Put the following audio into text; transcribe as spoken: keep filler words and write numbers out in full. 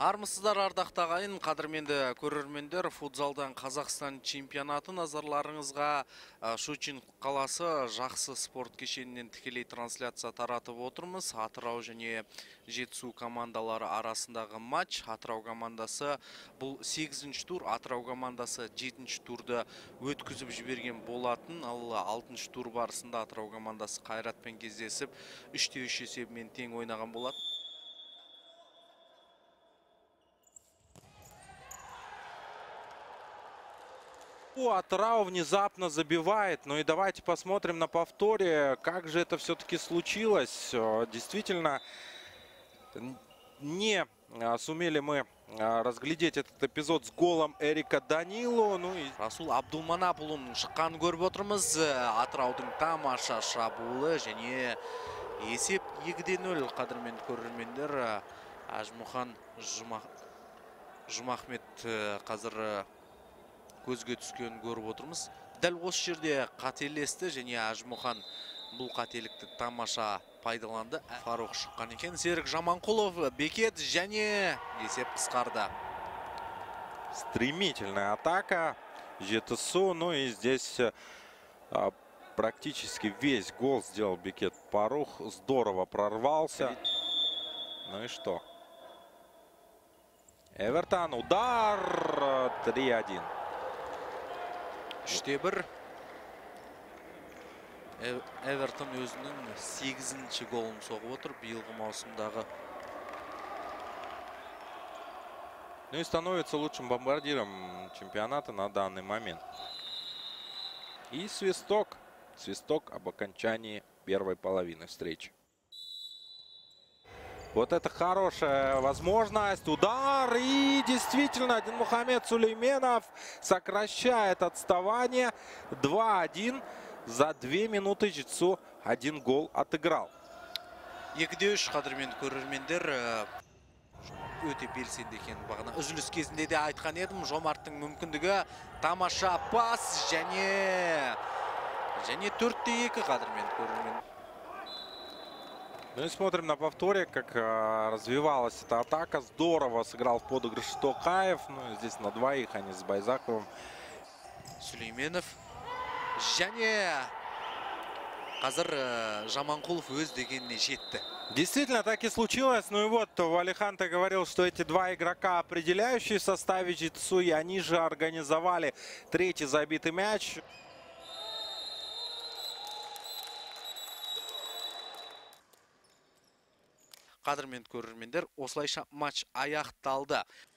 Армысыздар ардақты ағайын, қадірменді көрермендер, футзалдан Қазақстан чемпионаты назарларыңызға Щучинск қаласы жақсы спорт кешенінен тікелей трансляция таратып отырмыз. Атырау және Жетісу командалары арасындағы матч. Атырау командасы бұл сегізінші тур, Атырау командасы жетінші турды өткізіп жіберген болатын. Ал алтыншы тур барысында Атырау командасы Қайратпен кездесіп үш те үш есебімен тең ойнаған болатын. Атырау внезапно забивает. Ну и давайте посмотрим на повторе, как же это все-таки случилось. Действительно, не сумели мы разглядеть этот эпизод с голом Эрика Данило. Ну и Расул Абдулманапұлының шыққанын көріп отырмыз. Атыраудың тамаша шабуылы және есеп екі де нөл. Қадірмен көрермендер, Ажмұхан Жұмахмет қазір көзге түскен көріп отырмыз. Дәл осы жерде қателесті және Ажмұхан бұл қателікті тамаша пайдаланды. Фаруқ шыққан екен. Серік Жаманқұлов, Бекет және есеп қысқарды. Стремительная атака Жетысу. Ну и здесь а, практически весь гол сделал Бекет Парух. Здорово прорвался. Ну и что? Эвертон. Удар. три один. үште бір. Эвертон өзінің сегізінші голын соғып отыр биылғы маусымдағы. Ну и становится лучшим бомбардиром чемпионата на данный момент. И свисток. Свисток об окончании первой половины встречи. Вот это хорошая возможность. Удар. И действительно, Динмухамед Сулейменов сокращает отставание. два один. За две минуты Жетісу один гол отыграл. екі де үш. Қадірмен көрермендер, өте белсенді екен. Бағана үзіліс кезінде де айтқан едім. Жомарттың мүмкіндігі, тамаша пас және және төрт те екі. Қадірмен көрермен. Ну и смотрим на повторе, как а, развивалась эта атака. Здорово сыграл в подыгрыш Токаев. Ну, здесь на двоих, они с Байзаковым. Сулейменов. Және қазір Жаманқұлов өз дегеніне жетті. Действительно, так и случилось. Ну и вот, Валихан-то говорил, что эти два игрока, определяющие в составе Жетысу, и они же организовали третий забитый мяч. Қадірмен көрермендер, осылайша матч аяқталды.